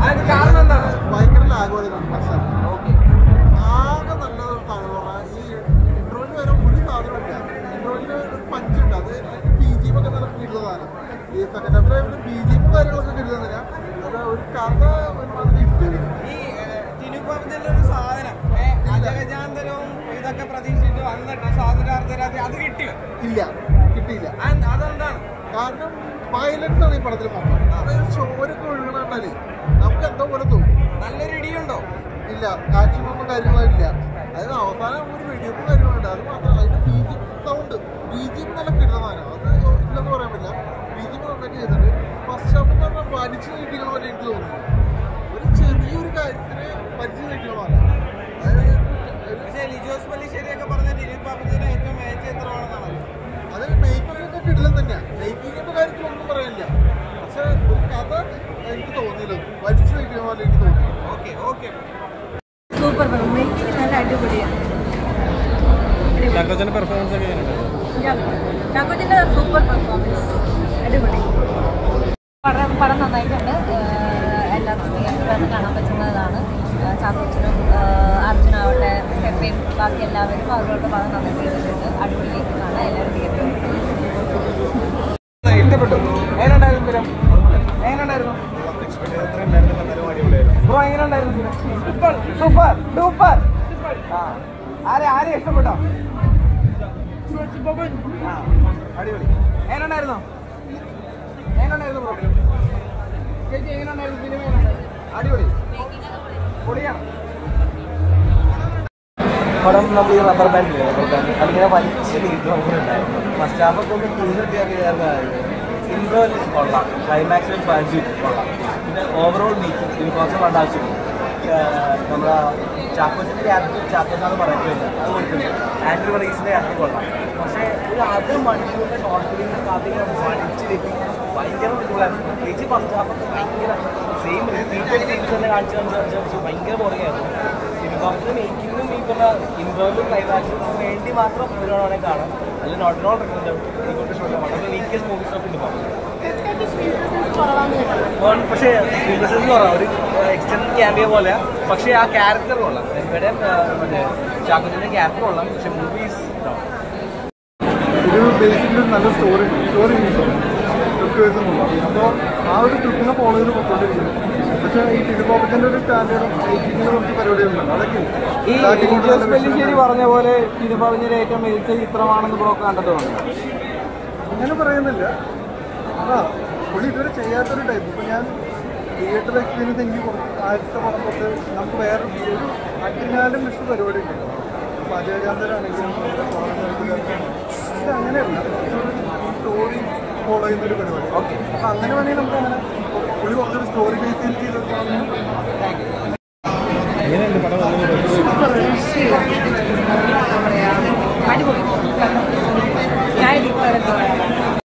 അതിന് കാരണം എന്താണ്? ഭയങ്കര ലാഗ് പോലെ ആകെ നല്ലൊരു സാധനം പറഞ്ഞാൽ ഈ ഇൻട്രോയിൽ വരെ ഒരു സാധനമില്ല. ഇൻട്രോയിൽ ഒരു പഞ്ചുണ്ട്, അത് BGM ഒക്കെ നല്ല കിട്ടുന്നതാണ്. ഈ സെക്കൻഡ് ഹാഫിലെ BGM കാര്യങ്ങളൊക്കെ കിട്ടുന്നില്ല. അത് ഒരു കഥ ഒരുമാതിരി ഈ ടിനുപാപ്പത്തിന്റെ ഒരു സാധനം അജഗജാന്തരവും ഇതൊക്കെ പ്രതീക്ഷിച്ചിട്ട് വന്നിട്ട് സ്വാതന്ത്ര്യാർത്ഥരാതി അത് കിട്ടിയോ? ഇല്ല, കിട്ടിയില്ല. അതെന്താണ് കാരണം വയലൻസ് ആണ് ഈ പടത്തിൽ മൊത്തം. അതായത് ചോരൊക്കെ ഒഴുകണാല് നമുക്ക് എന്തോ പോലെ തോന്നും. നല്ലൊരു ഇടിയുണ്ടോ? ഇല്ല, ആക്ഷനൊന്നും കാര്യങ്ങളില്ല. അതായത് അവസാനം ഒരു വെടിവെപ്പ് കാര്യങ്ങളുണ്ട്. അത് മാത്രമല്ല അതിന്റെ സൗണ്ട് BGM നല്ല കിട്ടുന്നതാണ്. അത് ഇല്ലെന്ന് പറയാൻ പറ്റില്ല. BGM നന്നായിട്ട് ചെയ്തിട്ടുണ്ട്. ഫസ്റ്റ് ഹാഫ് എന്ന് പറഞ്ഞാൽ വലിച്ചു നീട്ടിക്കണ പോലെ എനിക്ക് തോന്നുന്നു. ഒരു ചെറിയൊരു കാര്യത്തിന് വലിച്ചു നീട്ടിക്കണമല്ല. പക്ഷേ ലിജോസ് പല്ലിശ്ശേരിയൊക്കെ പറഞ്ഞ ടിനുപാപ്പത്തിന്റെ ഏറ്റവും മികച്ച ചിത്രമാണെന്നാണ്. അത് മേക്കിങ്ങൊക്കെ കിടിലം തന്നെയാണ്. മേക്കിങ്ങിന്റെ കാര്യത്തിലൊന്നും പറയാനില്ല. പക്ഷെ ഒരു കഥ എനിക്ക് തോന്നിയില്ല, വലിച്ചു നീട്ടിക്കണ പോലെ എനിക്ക് തോന്നി. സൂപ്പർ മേക്കിംഗ് നല്ല അടിപൊളിയാണ്. ചാക്കോച്ചന്റെ പെർഫോമൻസ് ഒക്കെ എങ്ങനെയുണ്ട്? ചാക്കോച്ചന്റെ സൂപ്പർ പെർഫോമൻസ്, അടിപൊളി പടം നന്നായിട്ടുണ്ട്. എല്ലാവർക്കും തിയേറ്ററിൽ വന്ന് കാണാൻ പറ്റുന്നതാണ്. ചാക്കോച്ചനും അർജുനാവട്ടെ, ഹെപ്പയും ബാക്കി എല്ലാവരും അവരോട് പടം നന്നായിട്ട് ചെയ്തിട്ടുണ്ട്. അടിപൊളിയായിട്ട് കാണാം. എല്ലാവരും തിയേറ്ററിൽ ഇഷ്ടപ്പെട്ടു. എങ്ങനെയുണ്ടായിരുന്നു ഫിലിം? എങ്ങനെയുണ്ടായിരുന്നു ബ്രോ? എങ്ങനെയുണ്ടായിരുന്നു ഫിലിം? Super duper. ആരെ ഇഷ്ടപ്പെട്ടോ? അടിപൊളി. എങ്ങനെയുണ്ടായിരുന്നു ബ്രോ? ചേച്ചി എങ്ങനെയുണ്ടായിരുന്നു ഫിലിം? അടിപൊളി, പൊളിയാണ്. പടം നമ്മൾ ഈ റബ്ബർ ബാൻഡില്ലേ, അതിങ്ങനെ വലിച്ച് നീട്ടുണ്ടായിരുന്നു. ഫസ്റ്റ് ഹാഫൊക്കെ ഒന്ന് കൂടുതൽ ഇൻട്രോ കൊള്ളാം, ക്ലൈമാക്സിൽ പഞ്ച് കൊള്ളാം. പിന്നെ ഓവറോൾ മേക്കിംഗ് ഇതിന് കുറച്ച് വേണ്ട ആവശ്യമില്ല. നമ്മുടെ ചാക്കോച്ചിൻ്റെ ചാക്കോച്ചാന്ന് പറയുന്നില്ല, അത് കൊടുക്കുന്നുണ്ട്. ആൻഡ്രി വർഗീസിൻ്റെ ക്യാരക്ടർ കൊള്ളാം. പക്ഷേ ഒരു 1/2 മണിക്കൂറിൻ്റെ ഷോർട്ട് ഫിലിമിൻ്റെ കഥ വലിച്ച് കെട്ടി ഭയങ്കര കൂടുതലായിരുന്നു. പ്രത്യേകിച്ച് ഫസ്റ്റ് ഹാഫൊക്കെ ഭയങ്കര സെയിം റിപ്പീറ്റഡ് സീൻസ് തന്നെ കാണിച്ചു നമുക്ക് ഭയങ്കര ബോറിംഗായിരുന്നു. ഇതിൻ്റെ മേക്കിങ്ങും ഈ പറഞ്ഞ ഇൻട്രോയിലും ക്ലൈമാക്സിനും വേണ്ടി മാത്രം ഒരുപാട് കാണാം. അല്ല നോട്ട് റെക്കമെൻഡ് ഷോ വളരെ വീക്കസ്റ്റ് മൂവീസ് ഓഫ് ഇൻഡോ. പക്ഷേ ഫീൽഡ്സസ് കുറവാണ്, ഒരു എക്സ്റ്റൻഡ് ക്യാമ്പിയ പോലെ. പക്ഷേ ആ ക്യാരക്ടർ കൊള്ളാം. ഇവിടെ മറ്റേ ചാക്കോച്ചിൻ്റെ ക്യാരക്ടർ കൊള്ളാം. പക്ഷെ മൂവീസ് ഒരു ബേസിക്കലി നല്ല സ്റ്റോറി അപ്പോൾ ആ ഒരു ട്രിപ്പിനെ ഫോളോ ചെയ്ത് പൊക്കോണ്ടിരിക്കുന്നു. പക്ഷേ ഈ ടിനുപാപ്പത്തിന്റെ ഒരു സ്റ്റാൻഡേർഡും മേക്കിങ്ങിന് കുറച്ച് പരിപാടികളുണ്ട്. അതൊക്കെ ഈ ലിജോസ് പല്ലിശ്ശേരി പറഞ്ഞ പോലെ ടിനുപാപ്പത്തിന്റെ ഏറ്റവും മികച്ച ചിത്രമാണെന്ന് ബ്രോ കണ്ടത് തോന്നുന്നു. അങ്ങനെ പറയുന്നില്ല. പുള്ളി ഇതുവരെ ചെയ്യാത്തൊരു ടൈപ്പ്. ഇപ്പോൾ ഞാൻ തിയേറ്റർ എക്സ്പീരിയൻസ് എനിക്ക് കുറച്ച് ആദ്യത്തെ പടം തൊട്ട് നമുക്ക് വേറെ ഒരു അട്ടിനാലും ഇഷ്ട പരിപാടി ഉണ്ട്. അപ്പോൾ അജയചാന്തരാണെങ്കിലും അങ്ങനെയല്ല, സ്റ്റോറി ഫോളോ ചെയ്യുന്നൊരു പരിപാടി. ഓക്കെ, അപ്പോൾ അങ്ങനെ വേണമെങ്കിൽ നമുക്ക് അങ്ങനെ പുള്ളി കുറച്ചൊരു സ്റ്റോറി ബേസ് ചെയ്തിട്ട് എങ്ങനെയുണ്ട് പടം?